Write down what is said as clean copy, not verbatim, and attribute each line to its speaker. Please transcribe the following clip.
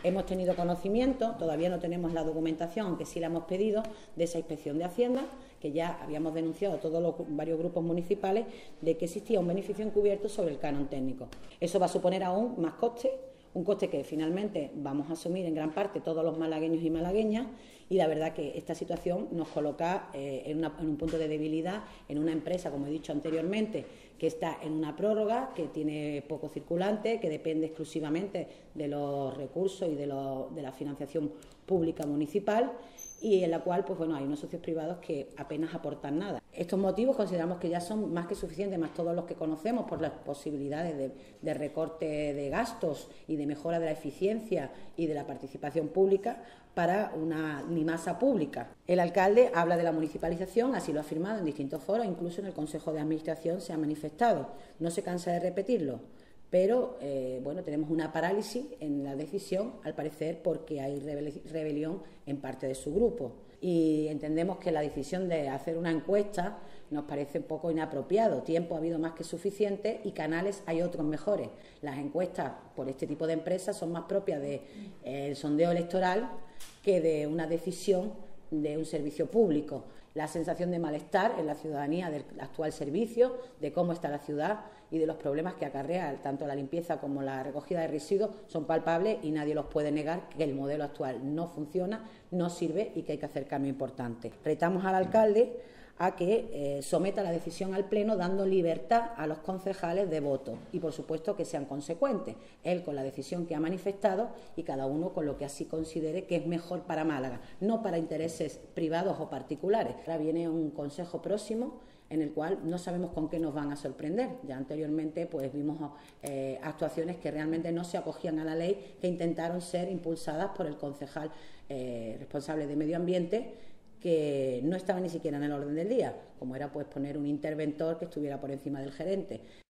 Speaker 1: Hemos tenido conocimiento, todavía no tenemos la documentación, aunque sí la hemos pedido, de esa inspección de Hacienda, que ya habíamos denunciado a todos los varios grupos municipales de que existía un beneficio encubierto sobre el canon técnico. Eso va a suponer aún más coste, un coste que finalmente vamos a asumir en gran parte todos los malagueños y malagueñas, y la verdad que esta situación nos coloca en un punto de debilidad en una empresa, como he dicho anteriormente, que está en una prórroga, que tiene poco circulante, que depende exclusivamente de los recursos y de la financiación pública municipal, y en la cual pues bueno, hay unos socios privados que apenas aportan nada. Estos motivos consideramos que ya son más que suficientes, más todos los que conocemos, por las posibilidades de recorte de gastos y de mejora de la eficiencia y de la participación pública para una masa pública. El alcalde habla de la municipalización, así lo ha afirmado en distintos foros, incluso en el Consejo de Administración se ha manifestado. No se cansa de repetirlo, pero bueno, tenemos una parálisis en la decisión, al parecer porque hay rebelión en parte de su grupo. Y entendemos que la decisión de hacer una encuesta nos parece un poco inapropiado. Tiempo ha habido más que suficiente y canales hay otros mejores. Las encuestas por este tipo de empresas son más propias del sondeo electoral que de una decisión de un servicio público. La sensación de malestar en la ciudadanía del actual servicio, de cómo está la ciudad y de los problemas que acarrea tanto la limpieza como la recogida de residuos son palpables y nadie los puede negar, que el modelo actual no funciona, no sirve y que hay que hacer cambios importantes. Retamos al alcalde a que someta la decisión al Pleno, dando libertad a los concejales de voto y, por supuesto, que sean consecuentes, él con la decisión que ha manifestado y cada uno con lo que así considere que es mejor para Málaga, no para intereses privados o particulares. Ahora viene un consejo próximo en el cual no sabemos con qué nos van a sorprender. Ya anteriormente pues vimos actuaciones que realmente no se acogían a la ley, que intentaron ser impulsadas por el concejal responsable de Medio Ambiente, que no estaba ni siquiera en el orden del día, como era pues poner un interventor que estuviera por encima del gerente.